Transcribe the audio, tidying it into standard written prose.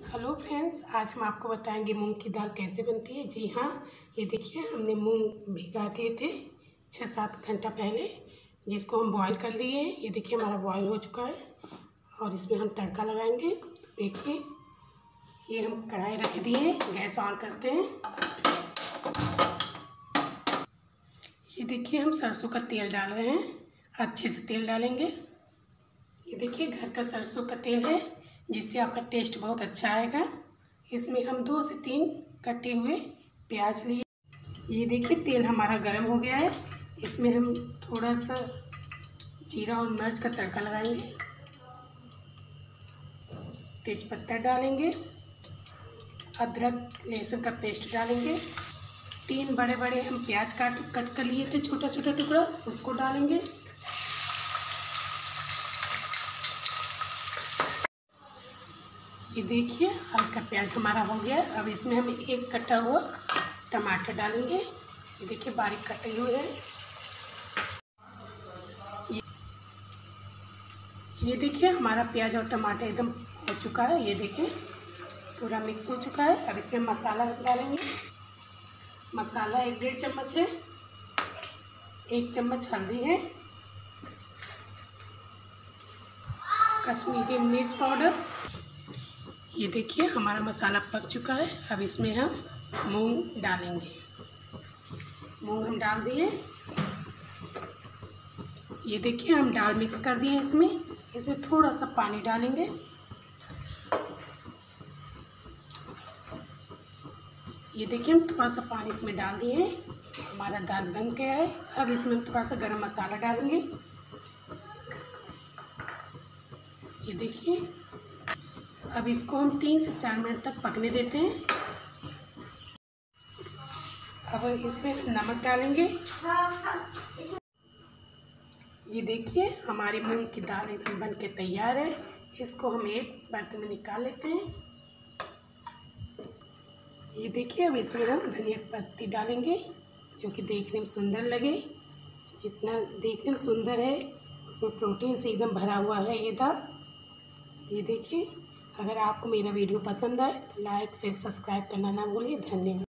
Hello friends, आज हम आपको बताएंगे मूंग की दाल कैसे बनती है। जी हाँ, ये देखिए हमने मूंग भिगा दिए थे 6-7 घंटा पहले, जिसको हम बॉईल कर लिए हैं। ये देखिए हमारा बॉईल हो चुका है और इसमें हम तड़का लगाएंगे। तो देखिए ये हम कढ़ाई रख दिए हैं, गैस ऑन करते हैं। ये देखिए हम सरसों का तेल डाल रहे हैं, अच्छे से तेल डालेंगे। ये देखिए घर का सरसों का तेल है, जिससे आपका टेस्ट बहुत अच्छा आएगा। इसमें हम 2 से 3 कटे हुए प्याज लिए। ये देखिए तेल हमारा गर्म हो गया है, इसमें हम थोड़ा सा जीरा और मिर्च का तड़का लगाएंगे। तेज़पत्ता डालेंगे, अदरक लहसुन का पेस्ट डालेंगे। 3 बड़े बड़े हम प्याज कट कर लिए थे, छोटा छोटा टुकड़ा, उसको डालेंगे। ये देखिए हल्का प्याज हमारा हो गया। अब इसमें हम 1 कटा हुआ टमाटर डालेंगे। ये देखिए बारीक कटे हुए हैं। ये देखिए हमारा प्याज और टमाटर एकदम हो चुका है। ये देखिए पूरा मिक्स हो चुका है। अब इसमें मसाला डालेंगे। मसाला 1-1.5 चम्मच है। 1 चम्मच हल्दी है, कश्मीरी मिर्च पाउडर। ये देखिए हमारा मसाला पक चुका है। अब इसमें हम मूंग डालेंगे। मूंग हम डाल दिए। ये देखिए हम दाल मिक्स कर दिए। इसमें थोड़ा सा पानी डालेंगे। ये देखिए हम थोड़ा सा पानी इसमें डाल दिए हैं। हमारा दाल बन गया है। अब इसमें थोड़ा सा गरम मसाला डालेंगे। ये देखिए अब इसको हम 3 से 4 मिनट तक पकने देते हैं। अब इसमें नमक डालेंगे। ये देखिए हमारी मूंग की दाल एकदम बन के तैयार है। इसको हम एक बर्तन में निकाल लेते हैं। ये देखिए अब इसमें हम धनिया की पत्ती डालेंगे, जो कि देखने में सुंदर लगे। जितना देखने में सुंदर है, उसमें प्रोटीन से एकदम भरा हुआ है ये दाल। ये देखिए अगर आपको मेरा वीडियो पसंद आए तो लाइक शेयर सब्सक्राइब करना ना भूलिए। धन्यवाद।